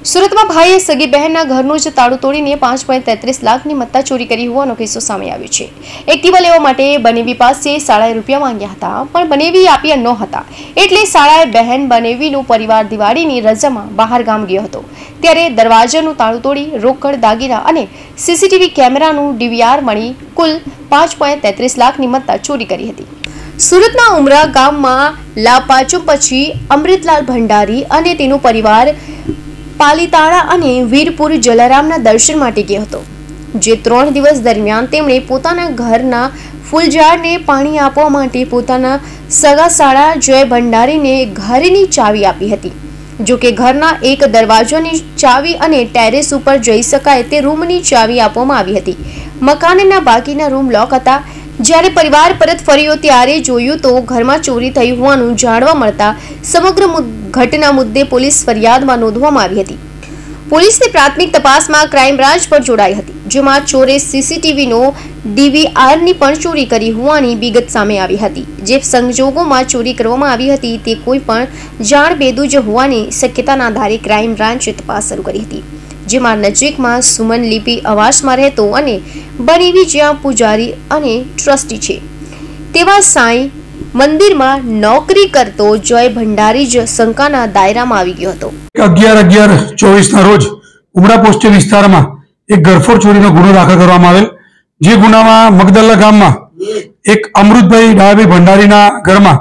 સુરતમાં ભાઈએ સગી બહેનના ઘરનું જ તાળું તોડીને 5.33 લાખની મત્તા ચોરી કરી હોવાનો કિસ્સો સામે આવ્યો છે। એક્ટિવા લેવા માટે બનેવી પાસે શાળાએ રૂપિયા માંગ્યા હતા, પણ બનેવી આપ્યા ન હતા, એટલે શાળાએ બહેન બનેવીનો પરિવાર દિવાળીની રજામાં બહાર ગામ ગયો હતો। ત્યારે દરવાજાનું તાળું તોડી રોકડ, દાગીના અને સીસીટીવી કેમેરાનું ડીવીઆર મળી કુલ 5.33 લાખની મત્તા ચોરી કરી હતી। સુરતના ઉમરા ગામમાં લાપાચો પછી અમૃતલાલ ભંડારી અને તેનો પરિવાર પાલીતાણા અને વીરપુર જલારામના દર્શન માટે ગયો હતો, જે 3 દિવસ દરમિયાન તેમણે પોતાના ઘરના ફૂલઝાડને પાણી આપવા માટે પોતાના સગા સાળા જય ભંડારીને ઘરની ચાવી આપી હતી। જો કે ઘરના એક દરવાજાની ચાવી અને ટેરેસ ઉપર જઈ શકાય તે રૂમની ચાવી આપવામાં આવી હતી। મકાનના બાકીના રૂમ લોક હતા। જ્યારે પરિવાર પરત ફર્યો ત્યારે જોયું તો ઘરમાં ચોરી થઈ હોવાનું જાણવા મળતા સમગ્ર ઘટના મુદ્દે પોલીસ ફરિયાદમાં નોંધવામાં આવી હતી। પોલીસની પ્રાથમિક તપાસમાં ક્રાઇમ બ્રાન્ચ પણ જોડાઈ હતી, જેમાં ચોરે સીસીટીવીનો ડીવીઆરની પણ ચોરી કરી હોવાની વિગત સામે આવી હતી। જે સંજોગોમાં ચોરી કરવામાં આવી હતી તે કોઈ પણ જાણ બેદુજ હોવાની શક્યતાના આધારે ક્રાઇમ બ્રાન્ચે તપાસ શરૂ કરી હતી, જેમાં નજીકમાં સુમન લિપિ આવાસમાં રહેતો અને બનેવી જ્યાં પૂજારી અને ટ્રસ્ટી છે તેવા સાંઈ મંદિરમાં નોકરી કરતો જય ભંડારી જ શંકાના દાયરામાં આવી ગયો હતો। 11/11/24 ના રોજ ઉમરા પોસ્ટ વિસ્તારમાં એક ઘરફોડ ચોરીનો ગુનો દાખલ કરવામાં આવેલ, જે ગુનામાં મગદલ્લા ગામમાં એક અમૃતભાઈ ડાયાભાઈ ભંડારીના ઘરમાં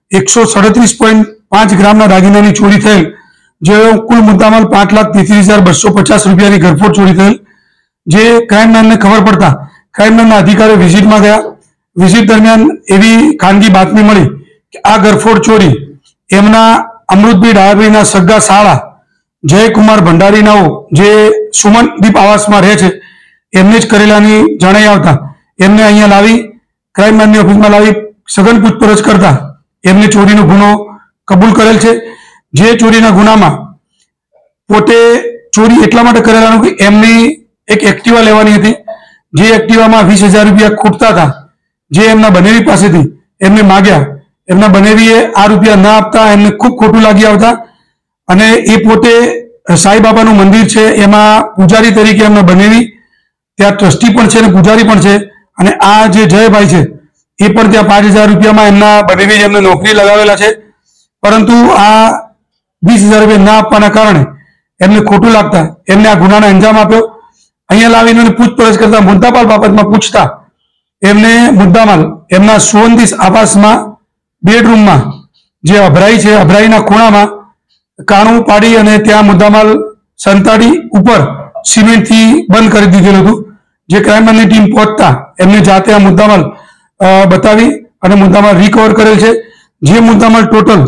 137.5 ગ્રામના દાગીનાની ચોરી થયેલ, જે કુલ મુદ્દામાલ 5,33,250 રૂપિયાની ઘરફોડ ચોરી થયેલ। જે ક્રાઇમ બ્રાન્ચને ખબર પડતા ક્રાઇમ બ્રાન્ચના અધિકારીઓ વિઝિટમાં ગયા। વિઝિટ દરમિયાન એવી ખાનગી બાતમી મળી કે આ ઘરફોડ ચોરી એમના અમૃતભાઈ ડાયાભાઈના સગા સાળા જયકુમાર ભંડારીનાઓ જે સુમનદીપ આવાસમાં રહે છે એમને જ કરેલાની જણાઈ આવતા એમને અહીંયા લાવી ક્રાઇમ બ્રાન્ચની ઓફિસમાં લાવી સઘન પૂછપરછ કરતા એમને ચોરીનો ગુનો કબૂલ કરેલ છે। જે ચોરીના ગુનામાં પોતે ચોરી એટલા માટે કરેલાનું કે એમની એક એક્ટિવા લેવાની હતી, જે એક્ટિવામાં 20,000 રૂપિયા ખૂટતા હતા, જે એમના બનેવી પાસેથી એમને માગ્યા। એમના બનેવીએ આ રૂપિયા ના આપતા એમને ખૂબ ખોટું લાગી આવતા અને એ પોતે સાંઈબાબાનું મંદિર છે એમાં પૂજારી તરીકે એમના બનેવી ત્યાં ટ્રસ્ટી પણ છે અને પૂજારી પણ છે, અને આ જે જયભાઈ છે એ પણ ત્યાં 5,000 રૂપિયામાં એમના બનેવી એમને નોકરી લગાવેલા છે, પરંતુ આ 20,000 રૂપિયા ના આપવાના કારણે એમને ખોટું લાગતા એમને આ ગુનાને અંજામ આપ્યો। અહીંયા લાવીને પૂછપરછ કરતા મુદ્દામાલ બાબતમાં પૂછતા એમને મુદ્દામાલ એમના સુવંદીસ આવાસમાં બેડરૂમમાં જે અભરાઈ છે અભરાઈના ખૂણામાં કાણું પાડી અને ત્યાં મુદ્દામાલ સંતાડી ઉપર સિમેન્ટથી બંધ કરી દીધેલું હતું। જે ક્રાઇમ બ્રાન્ચની ટીમ પહોંચતા એમને જાતે આ મુદ્દામાલ બતાવી અને મુદ્દામાલ રિકવર કરેલ છે। જે મુદ્દામાલ ટોટલ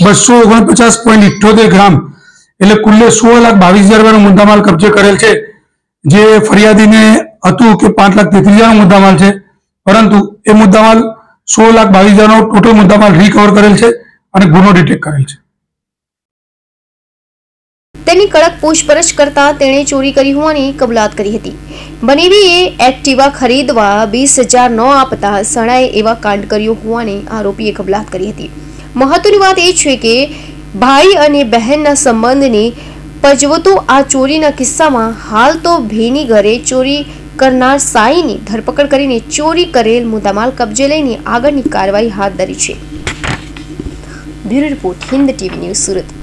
249.78 ગ્રામ એટલે કુલ્લે 16,22,000 રૂપિયાનો મુદ્દામાલ કબજે કરેલ છે। જે ફરિયાદીને હતું કે 5,33,000 મુદ્દામાલ છે, પરંતુ એ મુદ્દામાલ 16,22,000 ટોટલ મુદ્દામાલ રિકવર કરેલ છે અને ગુનો ડિટેક્ટ કરેલ છે। તેની કડક પૂછપરછ કરતા તેણે ચોરી કરી હોવાની કબૂલાત કરી હતી। બનેવીએ એક્ટિવા ખરીદવા 20,000 ન આપતા સણાએ એવા કાંડ કર્યો હોવાની આરોપીએ કબૂલાત કરી હતી। મહત્વની વાત એ છે કે ભાઈ અને બહેનના સંબંધની પજવતો આ ચોરીના કિસ્સામાં હાલ તો ભેની ઘરે ચોરી કરનાર સાઈની ધરપકડ કરીને ચોરી કરેલ મુદ્દામાલ કબજે લઈને આગળની કાર્યવાહી હાથ ધરી છે। Bureau report, Hind TV news, Surat.